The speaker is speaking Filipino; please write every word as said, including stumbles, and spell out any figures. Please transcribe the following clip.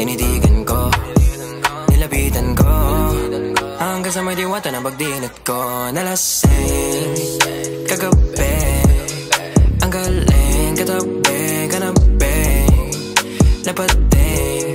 Tinitigan ko, nilapitan ko, hanggang sa may diwata na pagdilat ko. Nalasing, kagabi, ang galing, katabi, kanabi, lapating